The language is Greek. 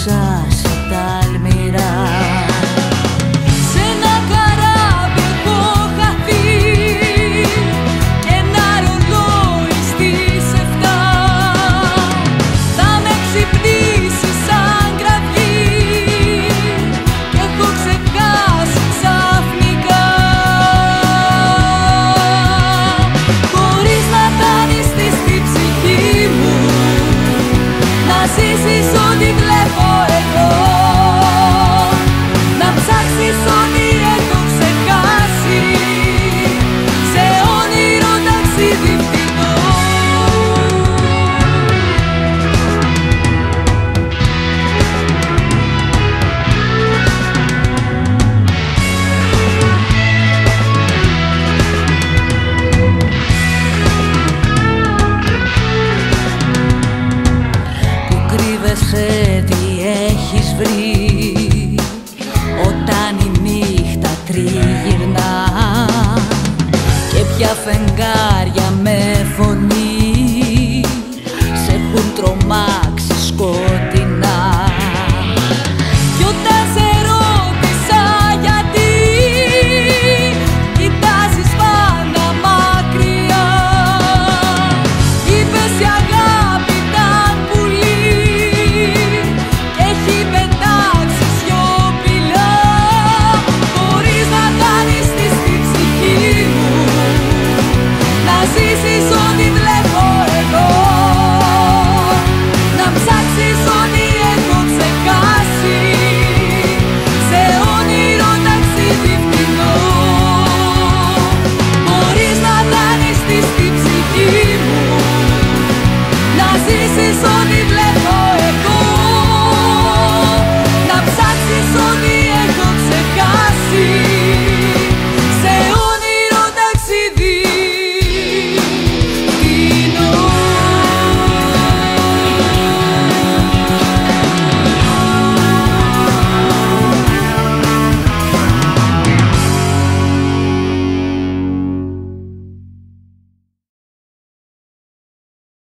ξάσει τα αλμυρά. Σε ένα καράβι έχω χαθεί και ένα ρολόι στις 7 θα με ξυπνήσει σαν κραυγή και έχω ξεχάσει ξαφνικά. Χωρίς να δανειστείς την ψυχή μου, να ζήσεις ό,τι βλέπω εγώ, να ψάξεις ό,τι έχω ξεχάσει σε όνειρο ταξίδι φτηνό. Που κρύβεσαι, τι έχεις βρει όταν η νύχτα τριγυρνά και ποια φεγγάρια με φωνή σε έχουν τρομάξει